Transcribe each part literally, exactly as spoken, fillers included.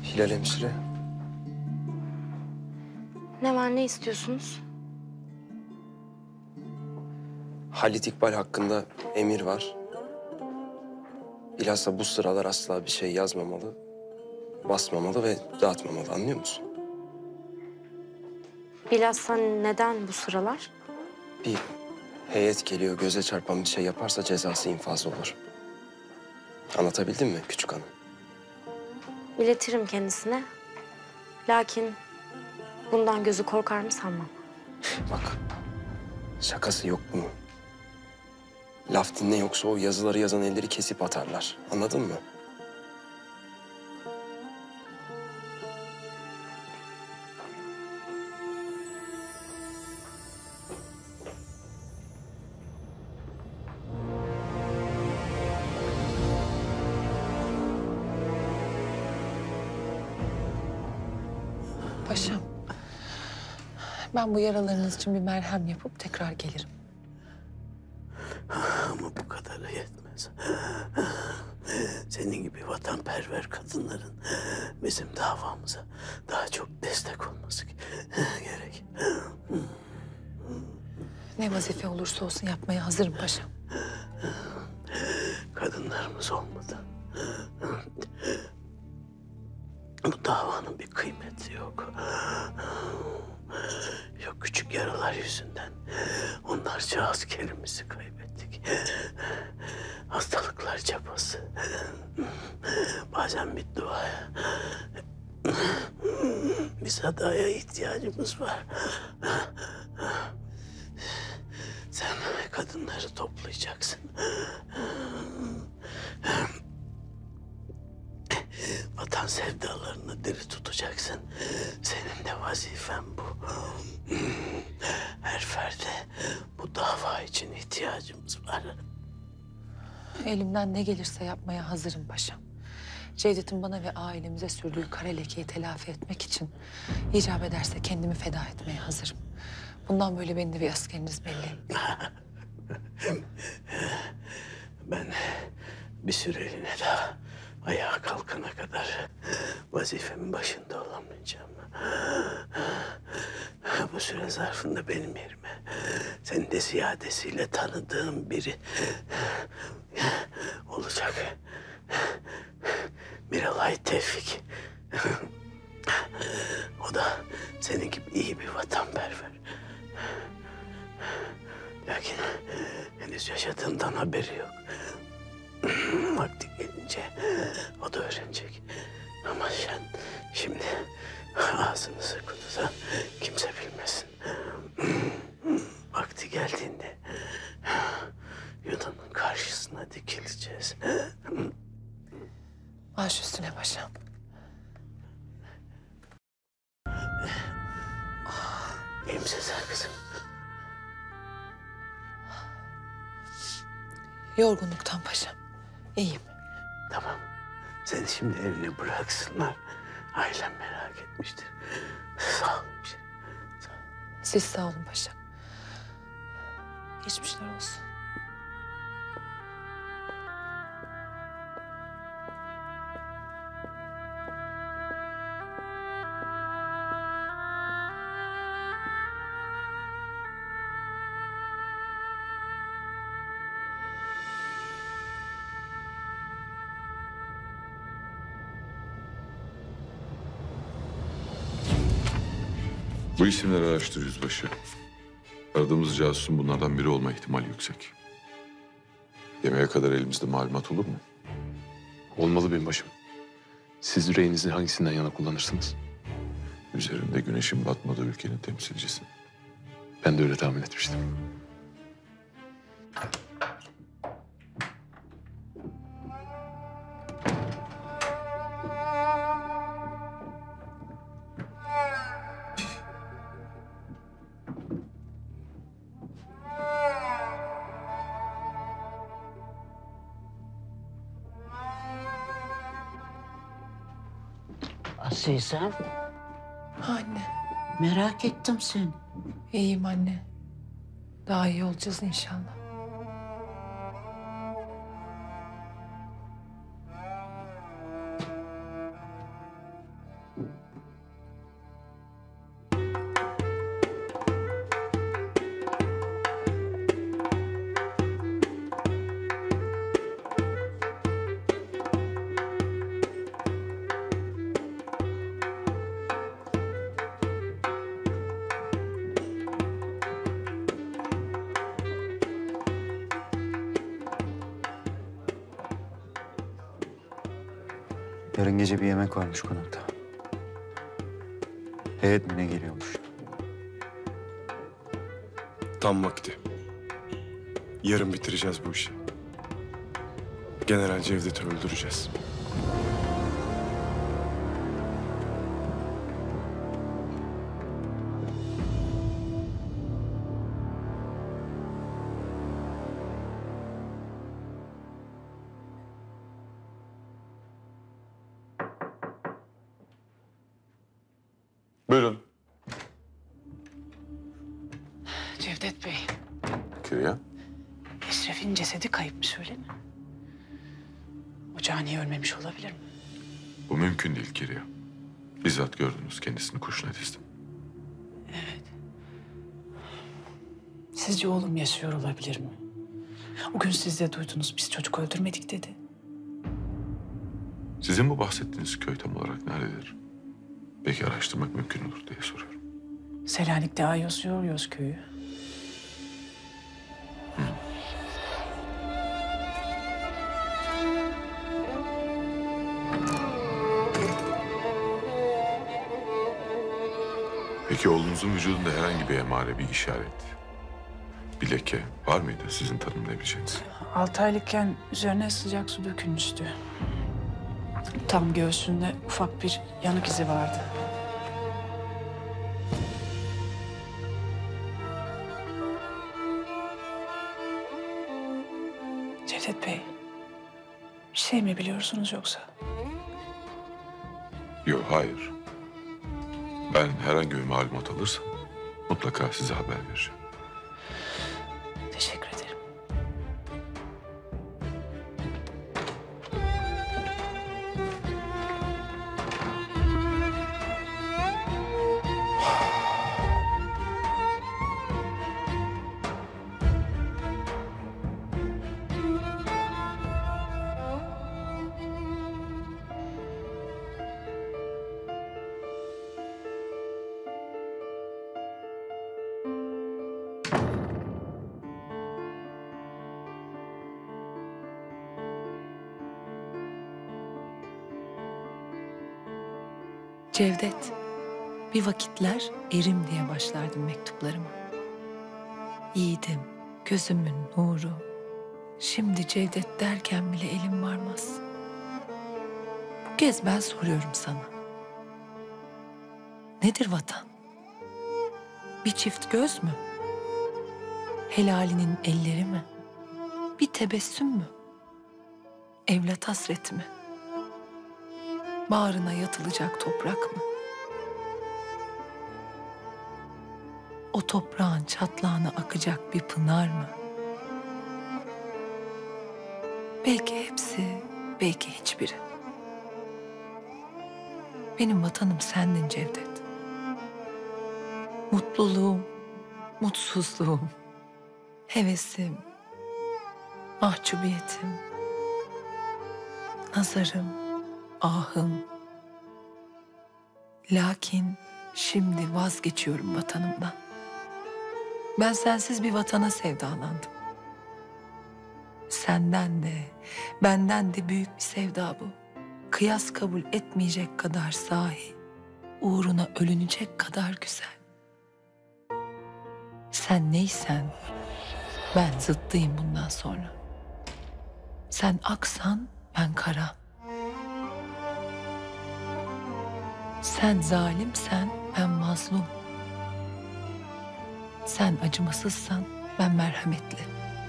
Hilal hemşire. Ne var, ne istiyorsunuz? Halit İkbal hakkında emir var. Bilhassa bu sıralar asla bir şey yazmamalı, basmamalı ve dağıtmamalı, anlıyor musun? Bilhassa neden bu sıralar? Bir heyet geliyor, göze çarpan bir şey yaparsa cezası infaz olur. Anlatabildim mi küçük hanım? İletirim kendisine. Lakin bundan gözü korkar mı sanmam. Bak, şakası yok bunun. Laf dinle, yoksa o yazıları yazan elleri kesip atarlar. Anladın mı? Paşam, ben bu yaralarınız için bir merhem yapıp tekrar gelirim. Ama bu kadarı yetmez. Senin gibi vatanperver kadınların bizim davamıza daha çok destek olması gerek. Ne vazife olursa olsun yapmaya hazırım paşam. Kadınlarımız olmadı. Bu davanın bir kıymeti yok. Yok, küçük yaralar yüzünden onlarca askerimizi kaybettik. Hastalıklar çapası. Bazen bir duaya, bir sadaya ihtiyacımız var. Sen kadınları toplayacaksın. Vatan sevdalarını diri tutacaksın. Senin de vazifen bu. Her ferde bu dava için ihtiyacımız var. Elimden ne gelirse yapmaya hazırım paşam. Cevdet'in bana ve ailemize sürdüğü kara lekeyi telafi etmek için icap ederse kendimi feda etmeye hazırım. Bundan böyle benim de bir askeriniz belli. Ben bir süreliğine daha ayağa kalkana kadar vazifemin başında olamayacağım. Bu süre zarfında benim yerime senin de ziyadesiyle tanıdığım biri olacak. Miralay Tevfik. O da senin gibi iyi bir vatanperver. Lakin henüz yaşadığından haberi yok. Vakti gelince o da öğrenecek. Ama sen şimdi ağzını sıkı tut, kimse bilmesin. Vakti geldiğinde Yunan'ın karşısına dikileceğiz. Baş üstüne paşam. İyi misin sen kızım? Yorgunluktan paşam. İyiyim. Tamam. Seni şimdi evine bıraksınlar. Ailem merak etmiştir. Sağ ol. Sağ ol. Siz sağ olun paşam. Geçmişler olsun. Bu isimleri araştır yüzbaşı. Aradığımız casusun bunlardan biri olma ihtimali yüksek. Yemeğe kadar elimizde malumat olur mu? Olmalı binbaşım. Siz yüreğinizi hangisinden yana kullanırsınız? Üzerinde güneşin batmadığı ülkenin temsilcisi. Ben de öyle tahmin etmiştim. Azizem, Anne, merak ettim seni. iyiyim anne. Daha iyi olacağız inşallah. Yarın gece bir yemek varmış konakta. Heyet mi ne geliyormuş? Tam vakti. Yarın bitireceğiz bu işi. General Cevdet'i öldüreceğiz. Buyurun. Cevdet Bey, Kiriya. Eşref'in cesedi kayıpmış öyle mi? O cani ölmemiş olabilir mi? Bu mümkün değil Kiriya. Bizzat gördünüz, kendisini kurşuna dizdim. Evet. Sizce oğlum yaşıyor olabilir mi? O gün siz de duydunuz, biz çocuk öldürmedik dedi. Sizin bu bahsettiğiniz köy tam olarak nerededir? Belki araştırmak mümkün olur diye soruyorum. Selanik'te Ayos Yoryos köyü. Peki oğlunuzun vücudunda herhangi bir emare, bir işaret, bir leke var mıydı sizin tanımlayabileceğiniz? Altı aylıkken üzerine sıcak su dökülmüştü. Tam göğsünde ufak bir yanık izi vardı. Cevdet Bey, bir şey mi biliyorsunuz yoksa? Yok, hayır. Ben herhangi bir malumat alırsam mutlaka size haber vereceğim. Teşekkür ederim. Cevdet, bir vakitler erim diye başlardım mektuplarıma. Yiğidim, gözümün nuru. Şimdi Cevdet derken bile elim varmaz. Bu kez ben soruyorum sana. Nedir vatan? Bir çift göz mü? Helalinin elleri mi? Bir tebessüm mü? Evlat hasreti mi? Bağrına yatılacak toprak mı? O toprağın çatlağına akacak bir pınar mı? Belki hepsi, belki hiçbiri. Benim vatanım sendin Cevdet. Mutluluğum, mutsuzluğum, hevesim, mahcubiyetim, nazarım, ahım. Lakin şimdi vazgeçiyorum vatanımdan. Ben sensiz bir vatana sevdalandım. Senden de, benden de büyük bir sevda bu. Kıyas kabul etmeyecek kadar sahi, uğruna ölünecek kadar güzel. Sen neysen, ben zıttıyım bundan sonra. Sen aksan, ben kara. Sen zalimsen, ben mazlum. Sen acımasızsan, ben merhametli.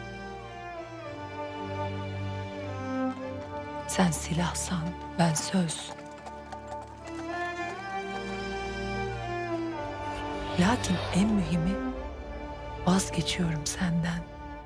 Sen silahsan, ben söz. Lakin en mühimi, vazgeçiyorum senden.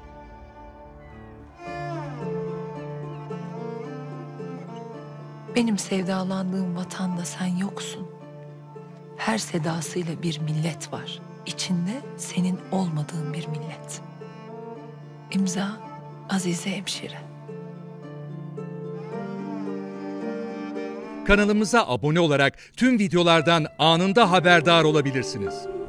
Benim sevdalandığım vatanda sen yoksun. Her sedasıyla bir millet var. İçinde senin olmadığın bir millet. İmza Azize Hemşire. Kanalımıza abone olarak tüm videolardan anında haberdar olabilirsiniz.